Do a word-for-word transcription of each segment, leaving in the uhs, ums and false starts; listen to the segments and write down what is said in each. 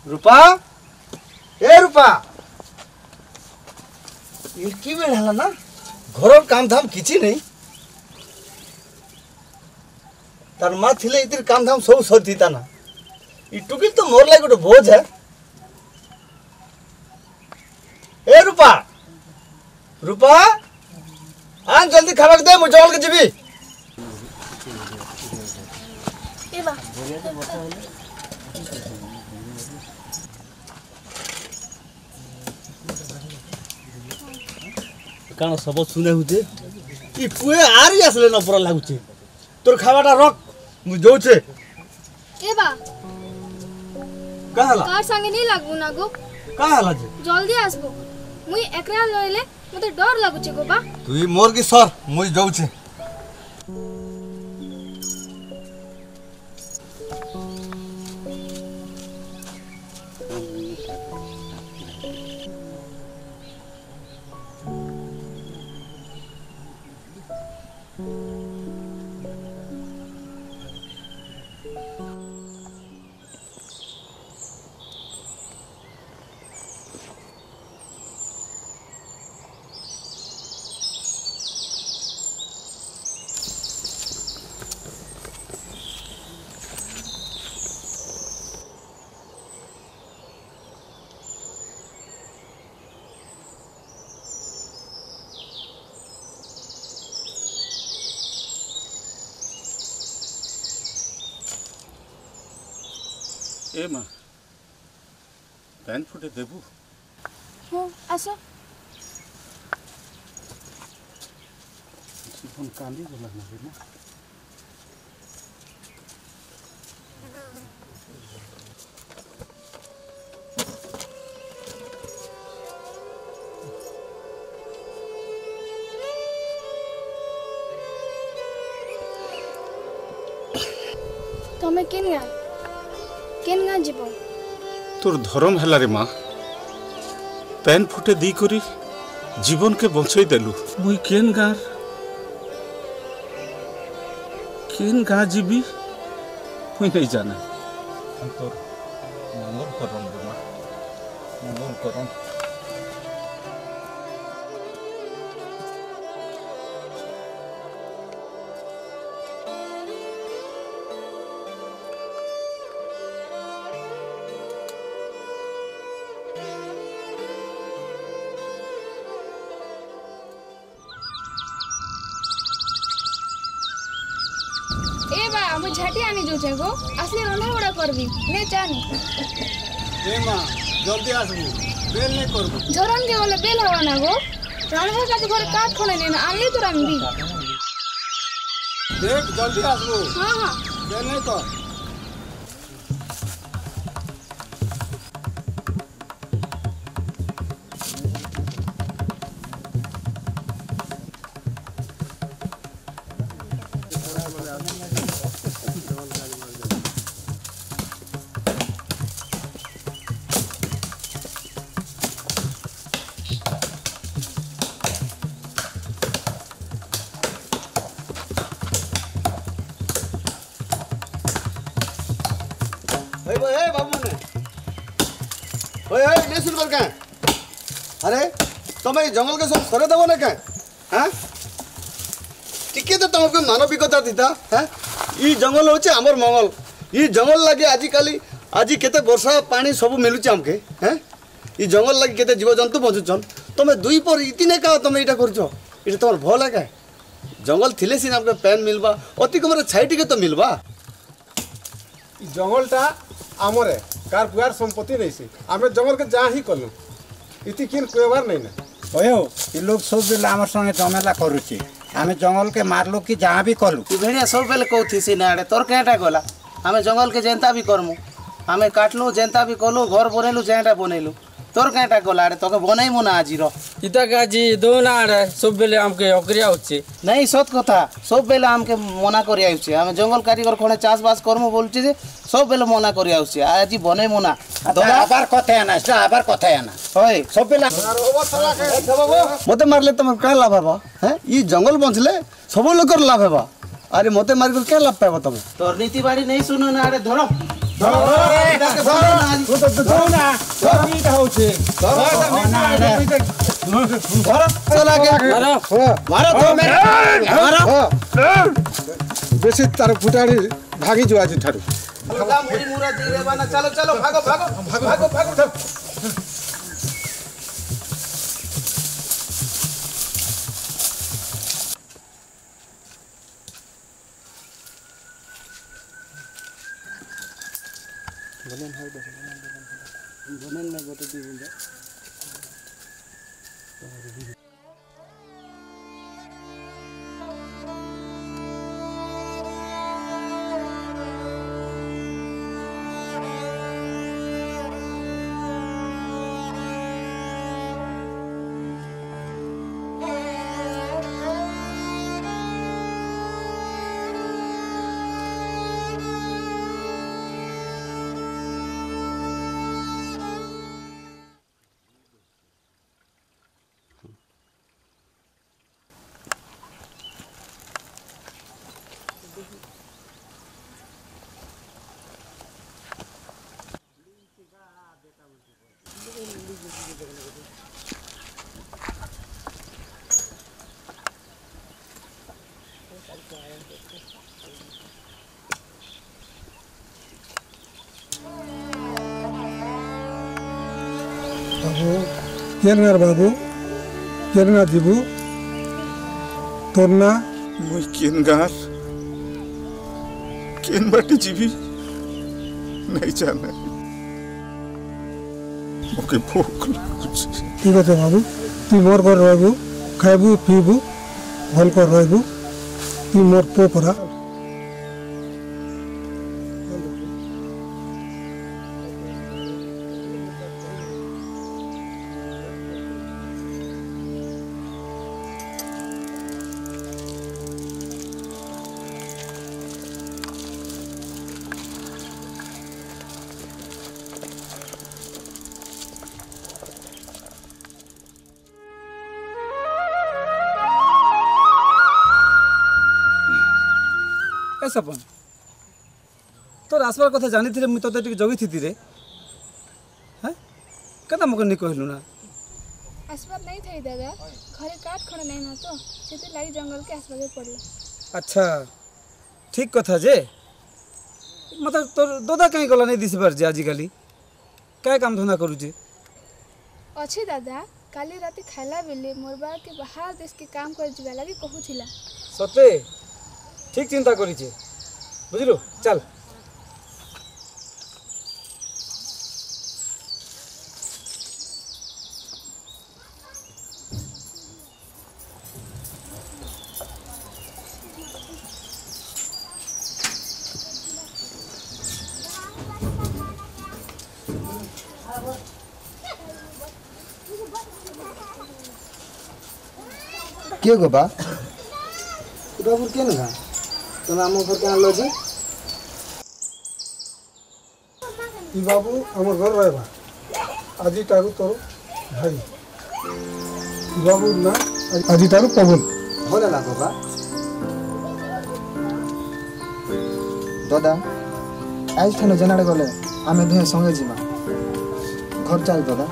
रूपा ए रूपा इनकी बेल है ना घर काम धाम किसी नहीं तार माँ थिले इतिर काम धाम सब सरी था ना इटुकी तो मोर लाइक गोटे बोझ है। ए रूपा रूपा आन जल्दी खावा दे मुझे जल के जीवी कान सब सुने हुते ई पुए आरी आसले न पर लागुचे तोर खावाटा रख मु जो छे ए बा का हला कार संगे नहीं लागू ना गो का हला जे जल्दी आसबो मुई एकरा लइले मते डर लागुचे गो बा तू मोर की सर मु जो छे ए माँ पैन फुटे देबू हो आसो जीवन कांदी गला ना रे माँ तमे केन गा केन गा जीवो तोर धर्म है रे माँ पैन फुटे दी करी जीवन के बंचई देलु मुई केन गार केन गा जीवी मुई नहीं जाना तोर मंगल करम रे माँ मंगल करम झाटी आनी जो छे गो असली रंधा बड़ा करबी ने चानी ए मां जल्दी आसबू बेल नहीं करबू झरन के बोले बेल हवा ना गो रंधा का तो घर काट खोले ने आनली तो रंदी देख जल्दी आसबू हां हां बेल नहीं कर अरे तुम ये जंगल के सब सरे देव ना क्या हाँ टिके तो तुमको मानविकता थीता हाँ ये जंगल होचे आमर मंगल ये जंगल लगे आजिकाली आज केते वर्षा पानी सब मिलुचे हमके हाँ ये जंगल लगे केते जीव जंतु बचुचन तुम दुई पर इतने का तुम यहाँ कर तुम भल है जंगल थिले सीना हमके पैन मिलवा अति कम छाई टिके तो मिलवा जंगलटा आमरे कार पुआर संपत्ति नहीं से आमे जंगल के जा ही कलु इति किन कोबार नहीं ना ओयो ये लोग सब बेला हमर संगे जमेला करूची आमे जंगल के मारलो कि जहाँ भी कलु तू भेड़िया सब बेले कहती सी ना तोर केटा गला आमे जंगल के जेंता भी करमु आमे काटलु जेंता भी कलु घर बनेलु जेंटा बनेलु तोर केटा गला रे तोके बनैमु ना आजिरो इता काजी दो ना रे सब बेले हमके ओकरिया होची नहीं सत कथा सब बेले हमके मना करिया होची आमे जंगल कारीगर कोने चाष बास करमु बोलची जे सब बेले मना करिया होची आजी बनैमु ना दोला आबार कथे आना स्टा आबार कथे आना होय सब बेला मते मारले तुम का लाभ है हैं ये जंगल बंचले सब लोग लाभ है अरे मते मार के क्या लाभ पाबो तुम तोर नीति बाड़ी नहीं सुनो ना रे धरो बेसी तार फुटाड़ी भागी जो आज ठारू मुड़ी मुरा दे रे बाना चलो चलो भागो भागो भागो भागो भागो बनेन है बनेन में गोटे दी बुंदे बाबू केनगार बाबू केनगा जीबू तोरना मुई केन गार केन बाटी जीवी नहीं जाना ओके भूख लाଗୁଛି ठीक है बाबू तू मोर घर रहबू खाइबू पीबू भल कर रहबू तू मोर पो परा सपन तोर आसबार कथा जानी थी मुझे तो जगी थी रे हाँ क्या मुझे नहीं कहलु ना आसबार नहीं थी दादा घरे काट खड़ा नहीं ना तो से लगी जंगल के आसबार पड़ला अच्छा ठीक कथा जे मतलब तोर दादा कहीं गला नहीं दिस बार जे आजिकल क्या काम धंधा करुचे अच्छे दादा काली राति खाला बेले मोर बा के बाहर देश के काम कर जीवा लगी कहूथिला सते ठीक चिंता करी बुझलु चल के गो बा बाबू के ना तुम आम घर के आनल जे ई बाबू हमर घर रहबा आजी तारू तोर भाई ई बाबू ना आजी तारू पवन बोले ना बाबा दादा आज ठाने जनाड़े गले आमे दुहे संगे जीमा घर चल दादा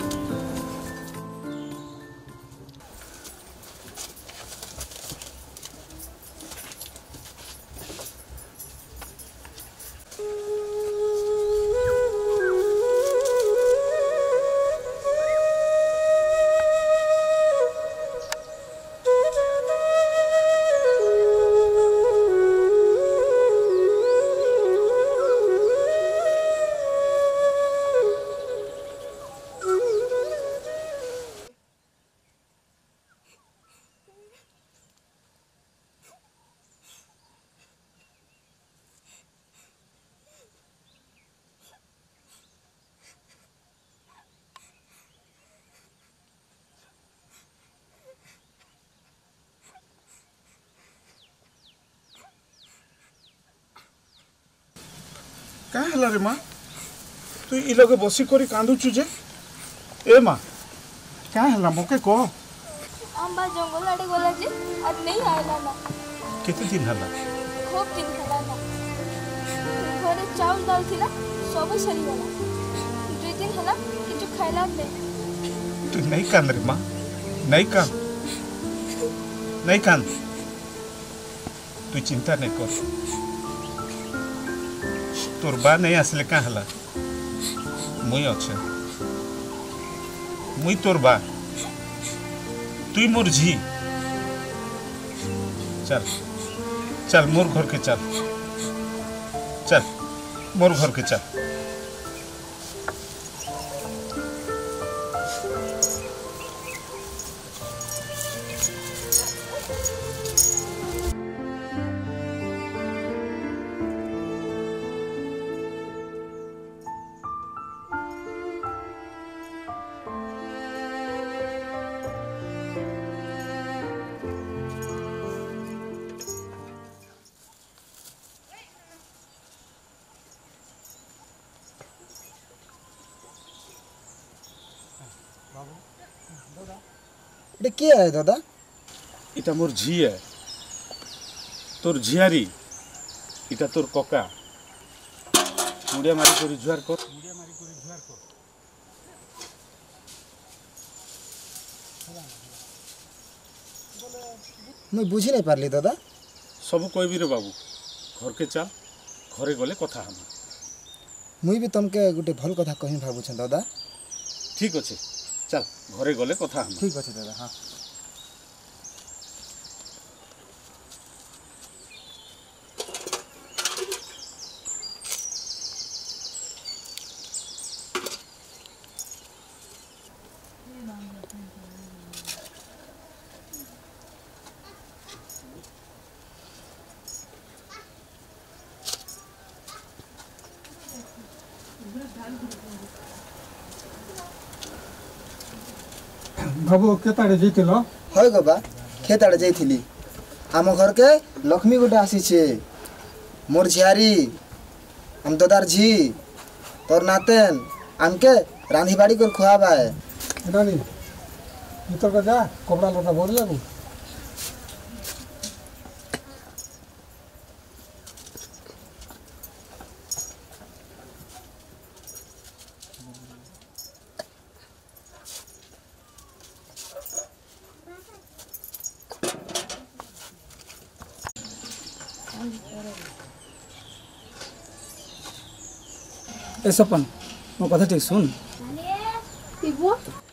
क्या है रे माँ तू ई लगे बसी करी कांदुचु जे ए माँ क्या है मोके कह अम्बा जंगल आड़े गला जे आज नहीं आयला ना केते दिन हला खूब दिन हला ना घरे चाउल दाल थिला सब सरीगला दुई दिन हला किछु खाइला ने तू नहीं कान रे माँ नहीं कान नहीं कान तू चिंता नहीं कर तोर बा नहीं आसले का हला मुई अच्छे मुई तोर बा तुई मोर झी चल चल मोर घर के चल चल मोर घर के चल এটা কি হয় দাদা? এটা মোর ঝিয়ে তোর ঝিয়ারি এটা তোর ককা মুড়িয়া মারি করে জুয়ার কর মুই বুঝি নাই পারলি দাদা। ସବୁ କହିବି ରେ ବାବୁ ଘରକେ ଚାଲ ଘରେ ଗଲେ କଥା ହମା মুই বি তমকে গোটে ভাল কথা কহি ভাবুছেন দাদা। ঠিক আছে চাল ঘরে গলে কথা হমা ঠিক আছে দাদা, হ্যাঁ। बाबू केताड़े जीतिल হয় গো বা খেত আড়ে যাইছিলি আম ঘরকে লক্ষ্মী গোটে আসিছে মোর ঝিয়ারি আম দাদার ঝি তোর নাতেন আমকে রাঁধি বাড়ি করে খোয়াবায়। रानी भीतर का जा कपड़ा लटा बदल लगू ए सपन मो कथा ठीक सुन इबो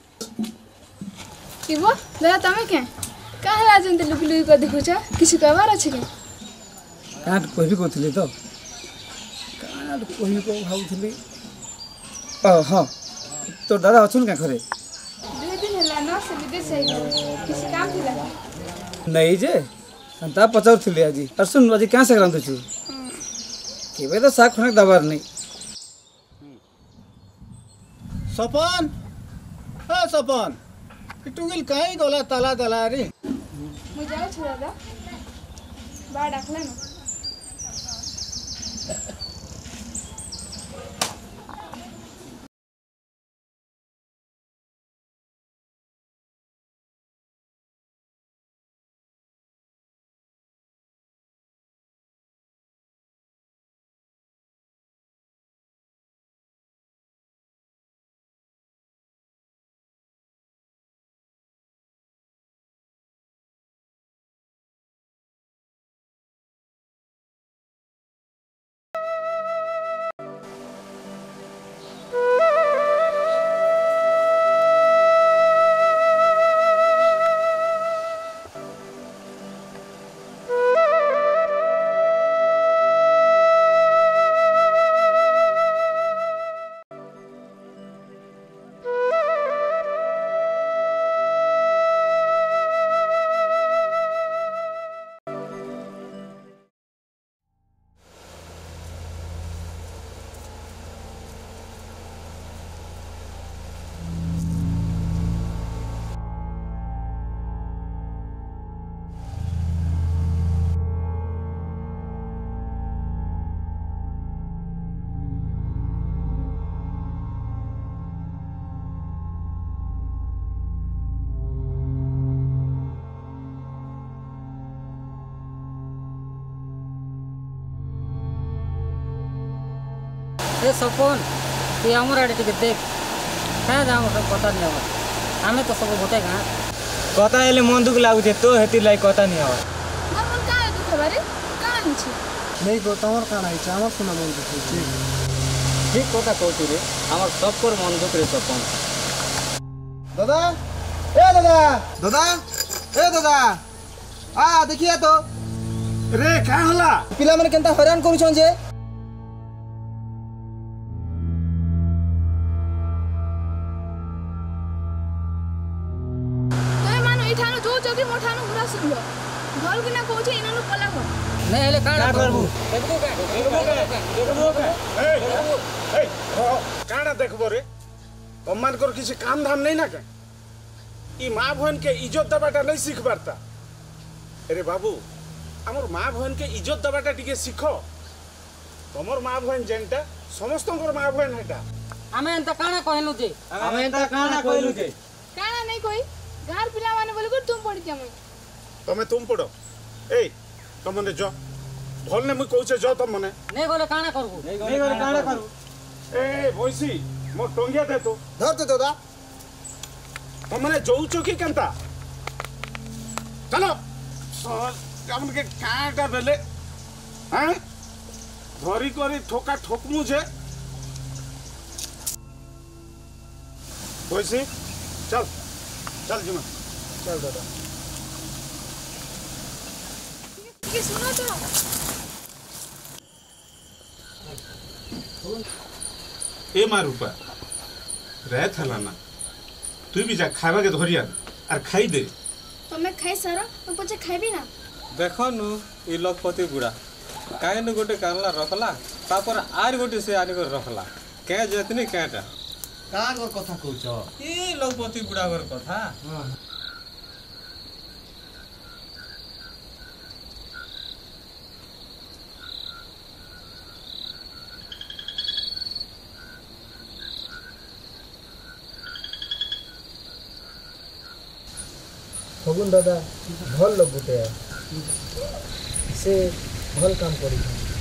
इबो दादा तमे के काहे राजन लुकी लुकी को देखुछ किसी कहबार अछि के काट कहबी कहथिली तो काट कहबी को भाउथिली अ हां तो दादा अछुन का घरे दुई दिन हला न से विदेश से किसी काम थिला नहीं जे अंता पचाउथिली आजी और सुन आजी क्या से रांधु छु केबे तो साग खनक दबार नहीं सपन हाँ सपन टुगिल कहीं गला तला तला रे मु जाऊ छु दादा बा डाकला न ए सपन तु आमर आड़े टिके देख क्या जाम सब कथा नहीं हवा आमे तो सब गोटे गाँ कथा हेले मन दुख लागुचे तो हेती लाई कथा नहीं हवा मोर मन का दुख बारे का आनछि नहीं गो तमर काना इच्छा हमर सुना मन दुख ठीक कथा कहती रे आमर सब पर मन दुख रे सपन दादा ए दादा दादा ए दादा आ देखिए तो रे का हला पिला माने केनता हैरान करूछन जे तोय मानो इठानो जो जगी मोठानो पूरा सुनलो घर कि ना कहू छी इनानु पला घर नहीं हेले काड़ा करबू देखबो का देखबो का ए ए काड़ा देखबो रे कमान कर किसी काम धाम नहीं ना का ई मां बहन के इज्जत दबाटा नहीं सीख बारता अरे बाबू आमर माँ बहन के इज्जत दबाटा टिके सीख तमर माँ बहन जेनटा समस्त माँ बहन हेटा आमे एंता काना कहलु जे आमे एंता काना कहलु जे काना नहीं कोई गार पिला माने बोले को तुम पड़ी जमे तमे तुम पड़ो ए तमने जो भल ने मुई कहूचे जो तमने नहीं बोले काना करबू नहीं करे काना करू ए भैसी मो टंगिया दे तो धर तो दादा तमने जोउचो की केनता चलो कामन के काटा बेले हैं धरी करी ठोका ठोकमु जे भैसी चल चल जिमा चल दादा कि सुनो तो ए मारूपा रह थला ना तू भी जा खावा के धरिया और खाई दे तमे खाई सारा मैं पछे खाइबी ना देखो नु ई लखपति बुढ़ा काहे न गोटे कानला रखला तापर आर गोटे से आनी कर रखला के जतनी केटा का कर कथा कहूछ ई लखपति बुढ़ा कर कथा फगुन दादा भल लोग गुटे से भल काम करी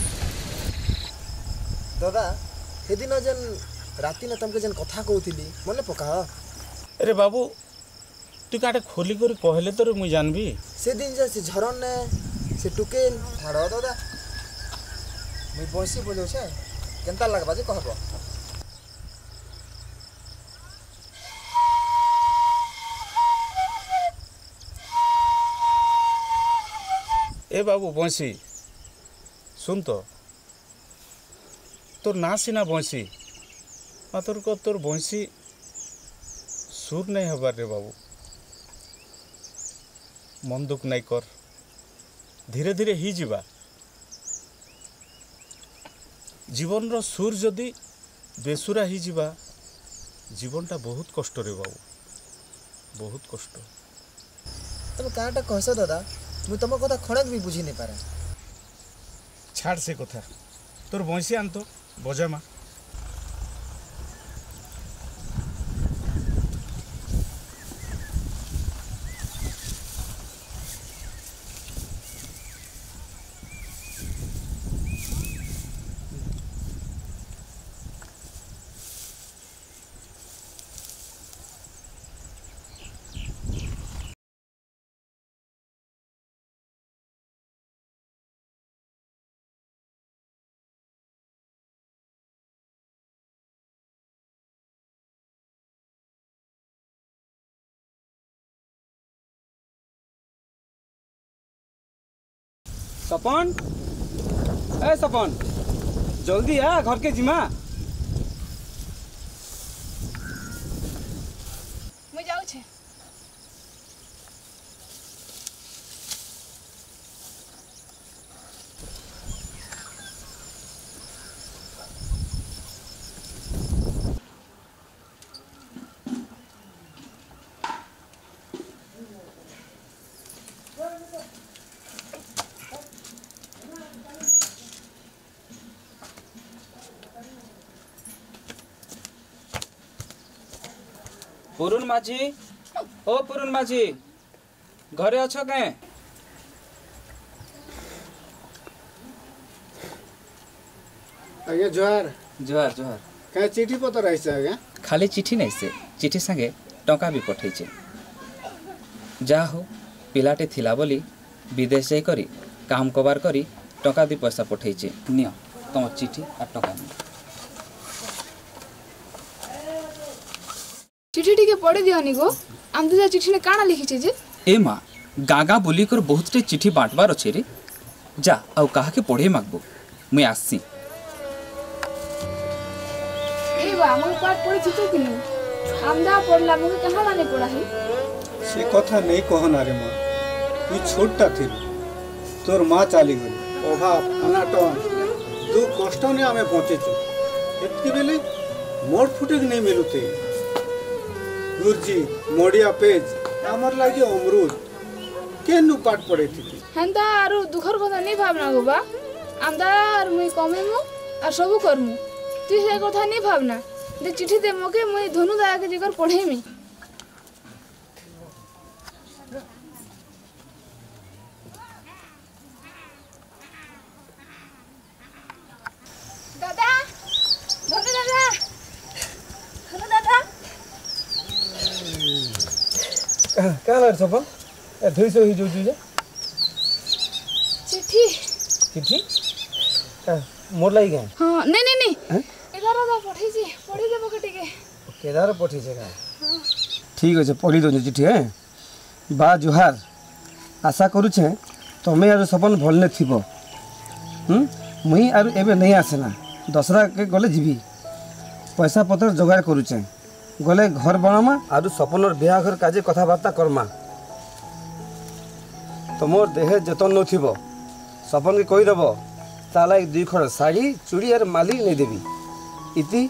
दादा सेदिन जेन राति न तुमके जेन कथा कहूली मने पका अरे बाबू तू काटे खोली कर कहले तो मुई जानबी से दिन जे से झरन ने से टुकेल ठाड़ो दादा मुई बंसी बोलो छे केनता लागबा जे कहबो ए बाबू बंसी सुन तो तोर ना सीना बंसी मातर को तोर बंसी सुर नहीं हबार रे बाबू मन दुख नहीं कर धीरे धीरे ही जीवा जीवन रो सुर जदि बेसुरा ही जीवा जीवनटा बहुत कष्ट रे बाबू बहुत कष्ट तुम काटा कहस दादा मुई तुम कथा खड़क भी बुझी नहीं पारे छाड़ से कथा तोर बंसी आन तो बजा मा सपन ए सपन जल्दी आ घर के जिमा मैं जाऊ छे पुरुन माझी ओ पुरुन माझी घरे अछ के आगे जोहार जोहार जोहार क्या चिठी पत्र आई आज्ञा खाली चिठी नहीं से चिठी संगे टंका भी पठेचे जा हो पिलाटे थिला बोली विदेश जाई करी काम कबार करी टंका दी पैसा पठेचे नियो तुम चिठी और टंका नियो चिठी टिके पढ़ी दियोनी गो आम तो चिठी ने काना लिखी जे ए माँ गागा बोली कर बहुत टे चिठी बांटबार अच्छे रे जा आउ कहा के पढ़े मागबो मुई आसी ए बा हम पाठ पढ़ी चितो किनु आमदा पढ़ला मुके कहां लाने पड़ा है से कथा नहीं कहना रे माँ तू छोटा थी तोर माँ चली गई अभाव अनाटन दु कष्ट ने आमे पहुँचेचु एतके बेले मोड़ फुटेक नहीं मिलुते गुरुजी मोड़िया पेज आमर लागे अमरूद केनु पाठ पढ़े थी हेंता आरो दुखर कथा नहीं भावना गो बा आमदा आर मुई कमेमु और सबु करमु तू से कथा नहीं भावना दे चिठी दे मके मुई धनु दाया के जिकर पढ़ेमी दादा धनु दादा धनु दादा क्या लड़ सपन धुई से ही जो जो चिट्ठी चिट्ठी मोर लाई गए हां नहीं नहीं नहीं इधर दा पठी जी पढ़ी देबो के टिके केदार पठी छै का ठीक है पढ़ी दो चिट्ठी है बा जुहार आशा करू छे तमे आरो सपन भलने थिबो हम मुई आरो एबे नहीं आसेना दसरा के गले जीवी पैसा पत्र जोगाड़ करू छे गले घर बनामा आरो सपनर बिहा घर काजे कथा बार्ता करमा तुमर देहे जतन नथिबो सपन के कही देव ताला एक दुई खड़ शाड़ी चूड़ी और माली नहीं देवी इति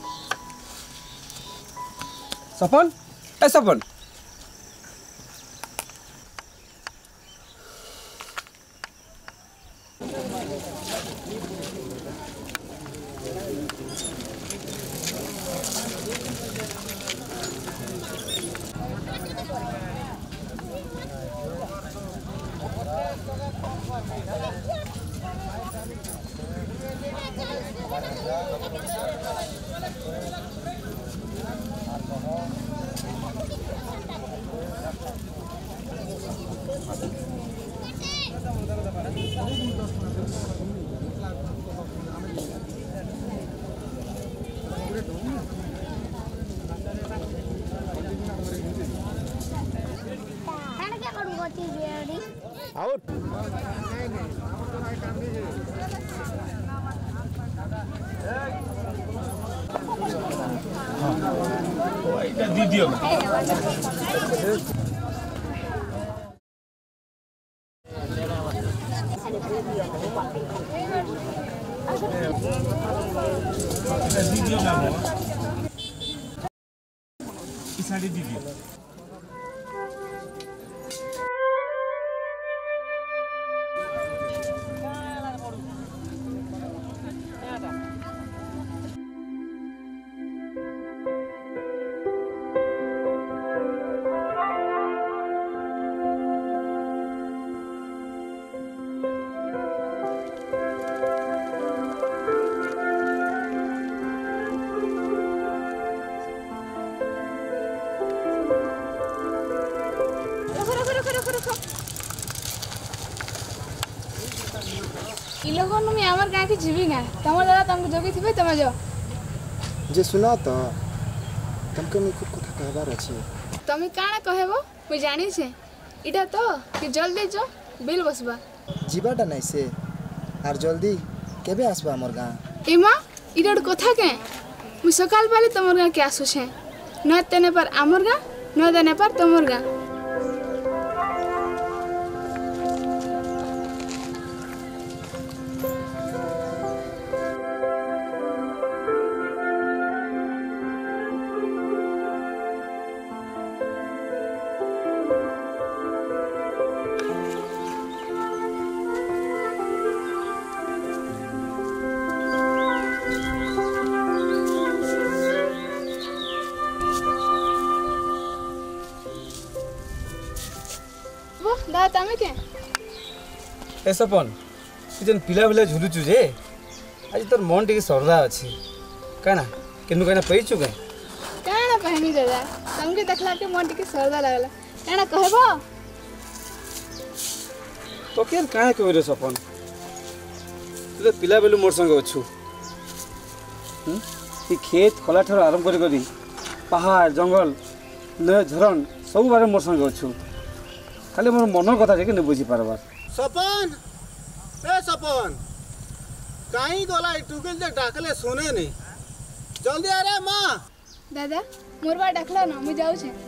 सपन ए सपन दीदी साड़ी दीदी इलोगन में हमर गाय के जीवी ना तमर दादा तुमको जोगी थिबे तमे जो जे सुना तो तुमके में खूब कथा कहबार अछि तमे काना कहबो मैं जानी छे इटा तो कि जल्दी जो बिल बसबा जीवाटा नहीं से आर जल्दी केबे आसबा हमर गां एमा इटा कथा के मैं सकाल पाले तमर गां के आसु छे न तेने पर हमर गां न देने पर तमर गां दा तमे के ए सपन जन पिला पिला झुलुचु जे आज तोर मन टिके सरदा अछि कहना केनु कहना पैचु गए काना कहमी दादा तुमके देखला के मन टिके सरदा लागला काना कहबो तो केन काहे कहबे रे सपन तू पिला बेलु मोर संग अछु हम ई खेत खला ठर आरंभ करी करी पहाड़ जंगल नय झरण सब बारे मोर संग अछु खाली मोर मनर कथा जे के न बुझी पारबार सपन ए सपन कहीं गला टुकल जे डाकले सुने नहीं जल्दी आ रे माँ दादा मोर बा डाकला ना मैं जाऊ छे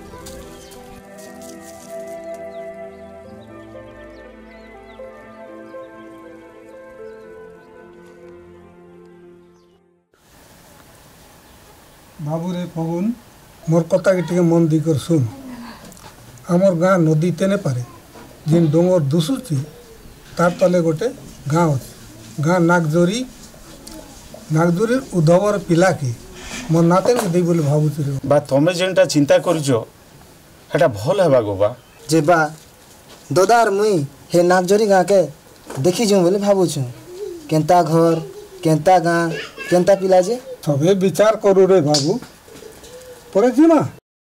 बाबू रे फगुन मोर कथा के टिके मन दी कर सुन हमर गाँ नदी तेने पारे जिन डोंगर दुसुची तार तले गोटे गाँव अच्छे गाँ नागजोरी नागजोरी उद्धवर पिला की मोर नातेन के दे बोले भाबुची रे बा तमे जेनटा चिंता करजो हेटा भल हेबा गो बा जे बा दोदार मुई हे नागजोरी गाँ के देखी जाऊँ बोले भाबू छु केंता घर केंता गाँ केंता पिला जे सबे विचार करू रे बाबू परे जी माँ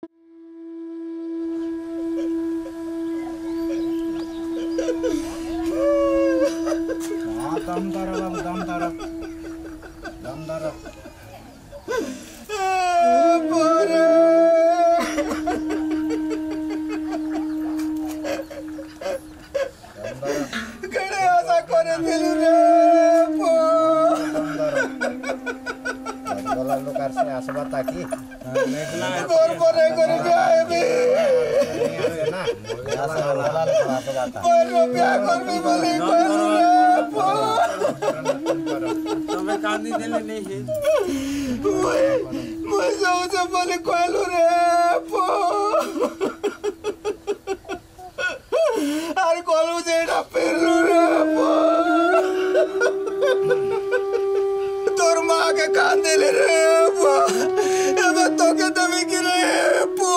तोर माँ के कांदे ले रे तो के दबी की रे पो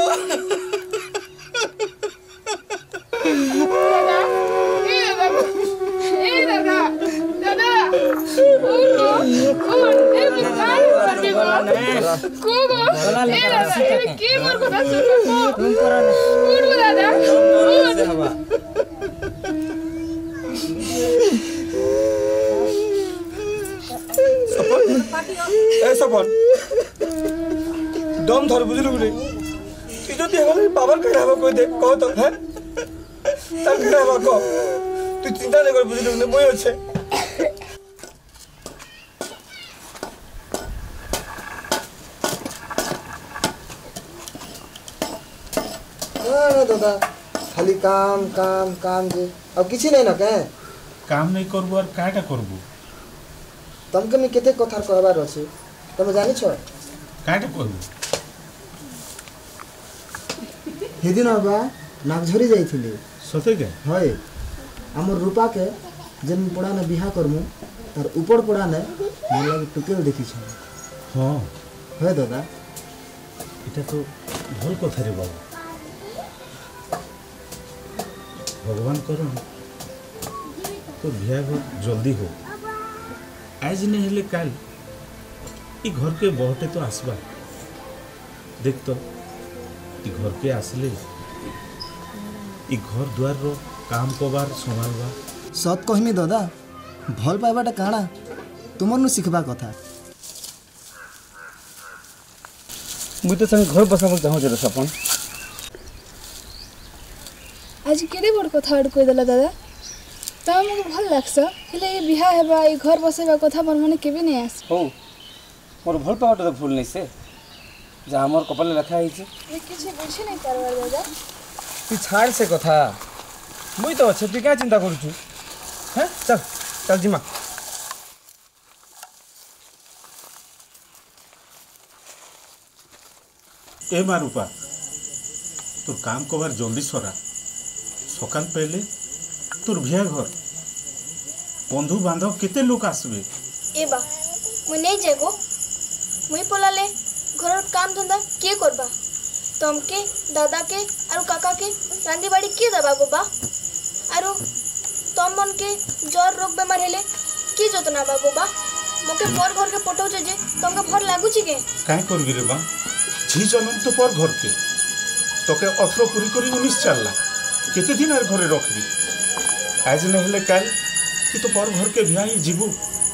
दादा ए दादा ए दादा दादा उठो उठ ए बिचार करते को कोगो ए दादा ए की मोर को सुन को उठ दादा उठ ए सपन दम धर बुझलु रे तू जदी हमर बाबर के हवा कोई देख कहो तो है तार के हवा को तू चिंता नहीं कर बुझलु ने मोय আছে अरे दादा खाली काम काम काम जे अब किछि नहीं न के काम नहीं करबो और काटा करबो तुमके मैं केते कथार कहबार अछि तुम जानि छ काटा करबो हेदिन बा नागझरी जाइथिले सते के हय हमर रूपा के जन पड़ा ने बिहा करमु तार ऊपर पड़ा ने मन लागे टुकेल देखि छ हां है दादा এটা তো ভুল কথা রে বাবা भगवान करन तो बिहार जल्दी हो आज नहीं हेले काल ई घर के बहुटे तो आसबा देख तो ई घर के आसले ई घर द्वार रो काम कबार संभालबा सत कहमी दादा भल पाइबाटा काଣା तुमर नु सिखबा कथा मुई तो संग घर बसाबक चाहू रे सपन आज केरे बड़ कथा अड़ कोइ दला दादा त हमके भल लागछ हेले ये बिहा हेबा ई घर बसेबा कथा मन मने केबे नै आस हो मोर भल पावटा तो भूल नहीं से जा हमर कपाल लिखा है छै ये किछि बुझी नै करवार दादा तू छाड़ से कथा मुई तो अच्छे तू क्या चिंता करू छु हैं चल चल जीमा ए मारूपा तोर काम कबार जल्दी सरा सकाल पहले तोर भिया घर बंधु बांधव केते लोग आसबे ए बा मुई नहीं जेगो मुई पलाले घर काम धंधा के करबा तमके दादा के आरो काका के रांदी बाड़ी के दबा गो बा आरो तम मन के ज्वर रोग बेमार हेले के जतना बा गो बा मोके पर घर के पटौचे जे तुमके भर लागू छी के काहे करबी रे बा झी जन्म तो पर घर के तोके अठरो पूरी करी उन्नीस चलला केते दिन आर घरे रखबी आज न हेले काल कि तो पर घर के भियाई जीबू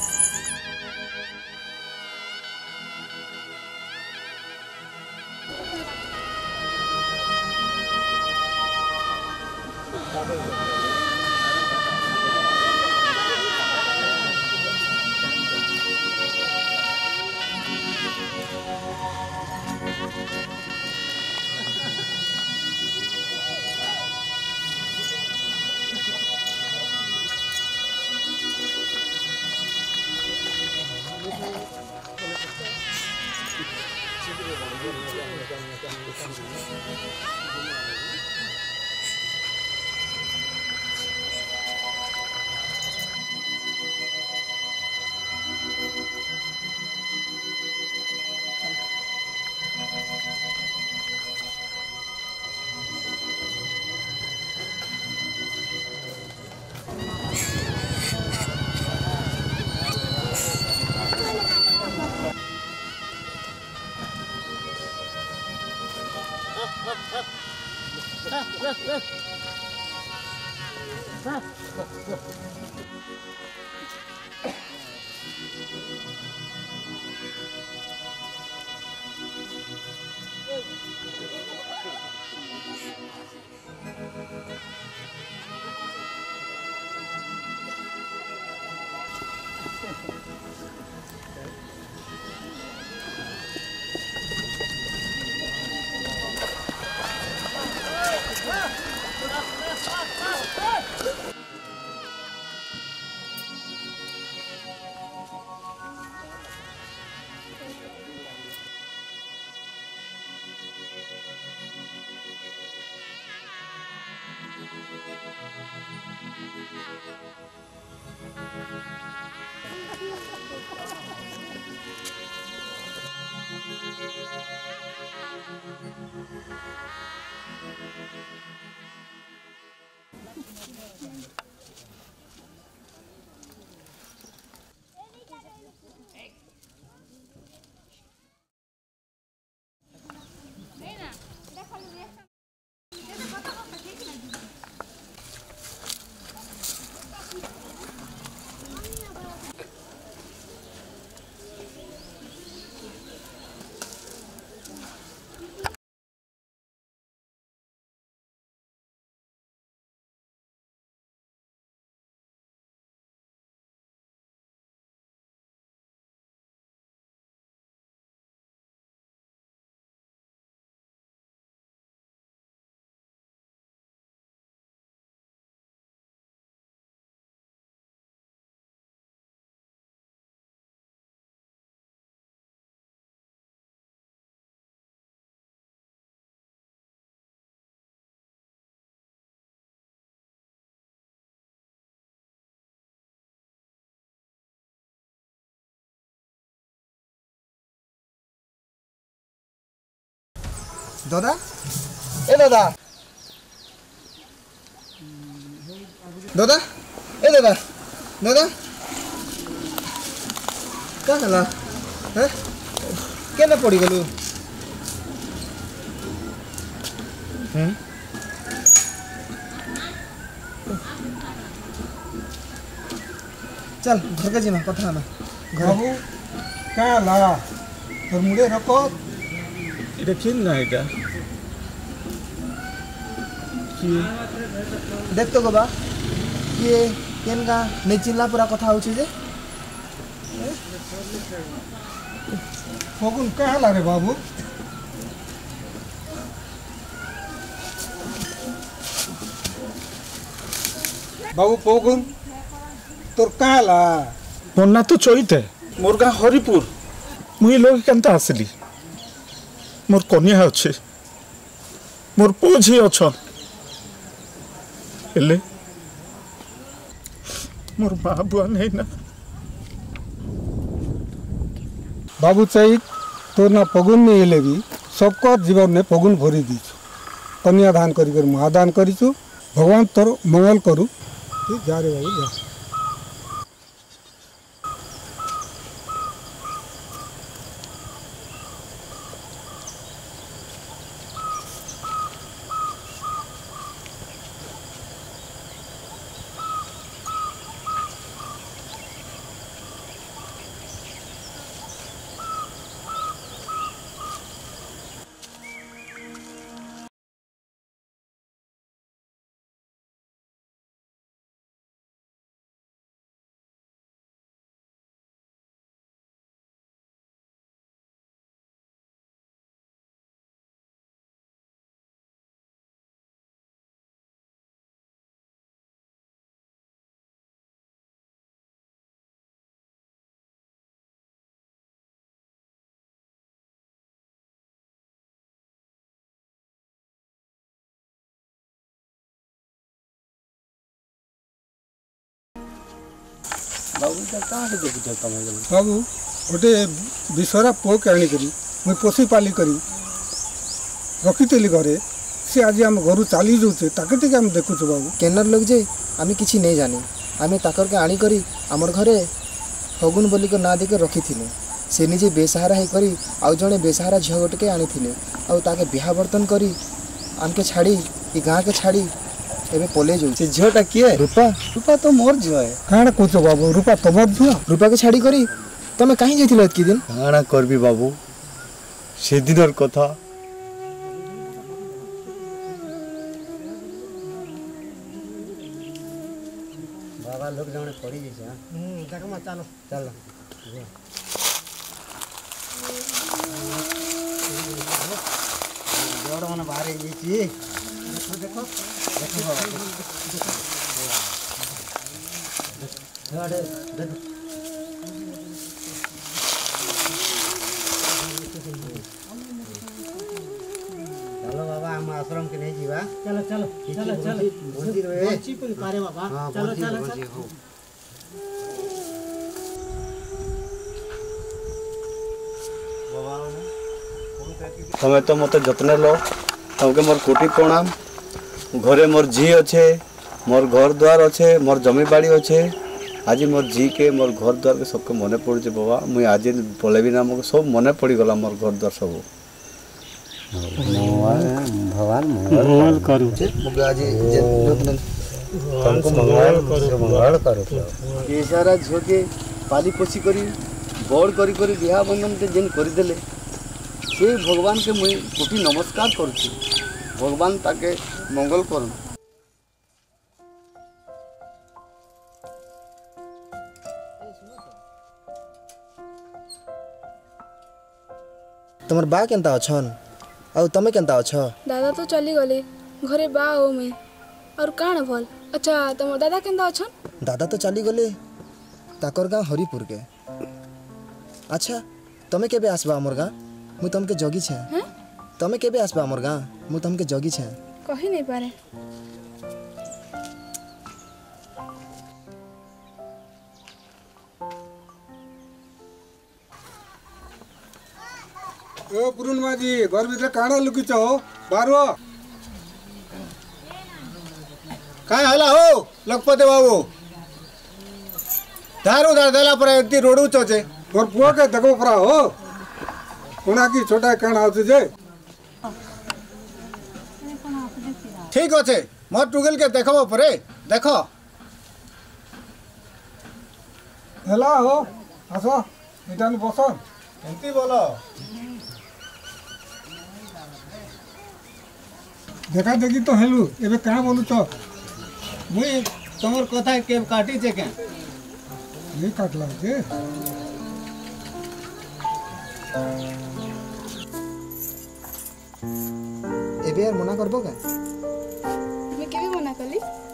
दादा ए दादा दादा ए दादा दादा क्या कला हैं केना पड़ी गलु हैं चल घर के जीमा कथा ना बाबू क्या ला तोर मुड़े रखो এটা কেন না এটা কি देख तो बाबा ये केन का नहीं चिल्ला पूरा कथा होची जे फगुन क्या ला रे बाबू बाबू फगुन तोर क्या ला मोर ना तो चईते मोर गाँ हरिपुर मुई लोग केनता आसली मोर कन्या अच्छे मोर पुओ झी अच्छन हेले मोर माँ बुआ नहीं ना बाबू चाहिए तो ना फगुन नहीं हेले भी सबको जीवन में फगुन भरी दीचु कन्यादान कर महादान करूँ भगवान तोर मंगल करू तू जा रे बाबू जा बाबू कहाँ से देखुଛ तुम बाबू गोटे विषरा पुओ के आनिकरी मुई पोषी पाली करी रखी घरे सी आज आम घर चली जाऊे ताके टे आम देखुଛୁ बाबू केनर लोग जे आम कि नहीं जानी आम ताकर के आनी करी आमर घरे फगुन बोलिक ना देके रखी थिले से निजे बेसहारा है करी आउ जड़े बेसहारा झील गोटे के आनी थिले आउ ताके बिहा बर्तन करी आमके छाड़ी ई गाँ के छाड़ी एबे पले जो से झीलटा किए रूपा रूपा तो मोर झील है काण कहछ बाबू रूपा तमर झील रूपा के छाड़ी करी तमे कहीं जाइथिलो एतकी दिन काणा करबी बाबू से दिनर कथा बाबा लोग जने पड़ी जैसे हम्म देखमा चलो चलो जोड़ मन बाहर ही छी देखो देखो देखो बाबा देखो चलो बाबा हम आश्रम के नहीं जीवा चलो चलो चलो चलो बोलती रहे बच्ची को पारे बाबा चलो चलो चलो तमें तो मत जत्न लो तमके मोर कोटी प्रणाम घरे मोर झी अच्छे मोर घर द्वार अच्छे मोर जमी बाड़ी अच्छे आज मोर झी के मोर घर द्वार के सबके मने पड़े बाबा मुई आज पलेबी ना मोके सब मने पड़ी गला मोर घर द्वार सब भगवान मंगल करू मुगे आज तुमको मंगल करू मंगल करू ये सारा झील के पाली पोसी करी बड़ करी करी बिहा बंधन के जेन कर देले से भगवान के मुई कोटी नमस्कार करुछी भगवान ताके मंगल करन तुमर बा केनता अछन आउ तमे केनता अछ दादा तो चली गले घरे बा हो मैं और काण भल अच्छा तुम दादा केंदा अछन दादा तो चली गले ताकर गाँ हरिपुर के अच्छा तमे केबे आसबा हमर गाँ मु तमके जगी छे हैं तमे केबे आसबा हमर गाँ मु तमके जगी छे कहि नहीं पारे ओ पूर्णिमा जी घर भीतर काणा लुकिछ हो बारो काय हला हो लखपति बाबू दारू दार देला पर एती रोडू छे मोर पुओ के देखो परा हो कोना की छोटा काण आउछ जे ठीक আছে मोर टुगल के देखबो परे देखो हला हो आसो इटान बसो एंती बोलो देखा देखी तो हेलु एबे का बोलु तो मुई तमर कथा के काटी छे के नहीं काटला जे एबे यार मना करबो का मैं केबे मना कली